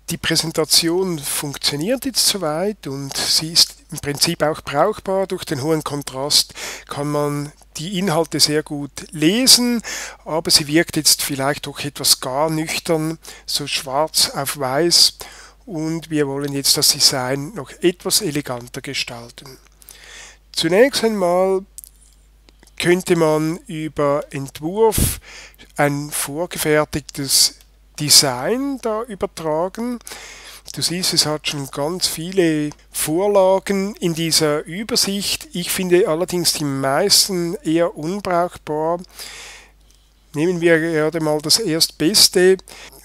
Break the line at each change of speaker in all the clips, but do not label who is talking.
Die Präsentation funktioniert jetzt soweit und sie ist im Prinzip auch brauchbar. Durch den hohen Kontrast kann man die Inhalte sehr gut lesen, aber sie wirkt jetzt vielleicht doch etwas gar nüchtern, so schwarz auf weiß, und wir wollen jetzt das Design noch etwas eleganter gestalten. Zunächst einmal könnte man über Entwurf ein vorgefertigtes Design da übertragen. Du siehst, es hat schon ganz viele Vorlagen in dieser Übersicht. Ich finde allerdings die meisten eher unbrauchbar. Nehmen wir gerade mal das Erstbeste.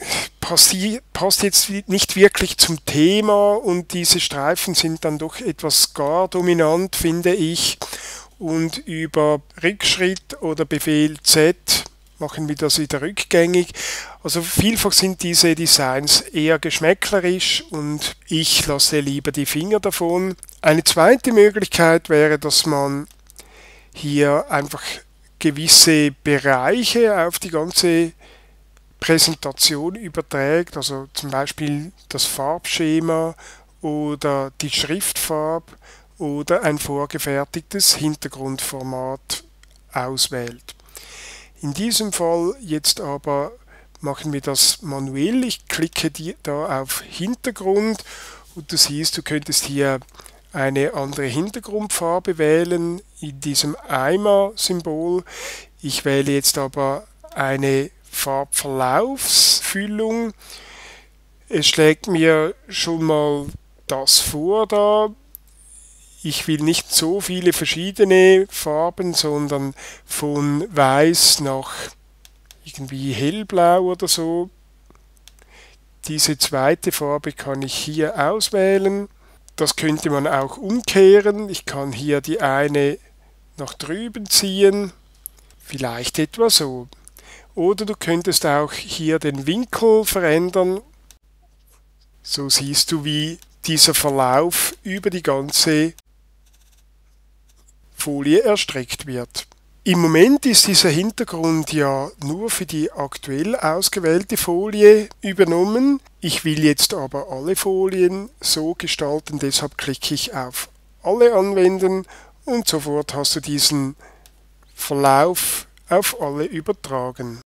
Passt jetzt nicht wirklich zum Thema und diese Streifen sind dann doch etwas gar dominant, finde ich. Und über Rückschritt oder Befehl Z machen wir das wieder rückgängig. Also vielfach sind diese Designs eher geschmäcklerisch und ich lasse lieber die Finger davon. Eine zweite Möglichkeit wäre, dass man hier einfach gewisse Bereiche auf die ganze Präsentation überträgt, also zum Beispiel das Farbschema oder die Schriftfarbe oder ein vorgefertigtes Hintergrundformat auswählt. In diesem Fall jetzt aber machen wir das manuell. Ich klicke da auf Hintergrund und du siehst, du könntest hier eine andere Hintergrundfarbe wählen in diesem Eimer-Symbol. Ich wähle jetzt aber eine Farbverlaufsfüllung. Es schlägt mir schon mal das vor da. Ich will nicht so viele verschiedene Farben, sondern von weiß nach irgendwie hellblau oder so. Diese zweite Farbe kann ich hier auswählen. Das könnte man auch umkehren. Ich kann hier die eine nach drüben ziehen, vielleicht etwa so. Oder du könntest auch hier den Winkel verändern. So siehst du, wie dieser Verlauf über die ganze Folie erstreckt wird. Im Moment ist dieser Hintergrund ja nur für die aktuell ausgewählte Folie übernommen. Ich will jetzt aber alle Folien so gestalten, deshalb klicke ich auf Alle anwenden und sofort hast du diesen Verlauf auf alle übertragen.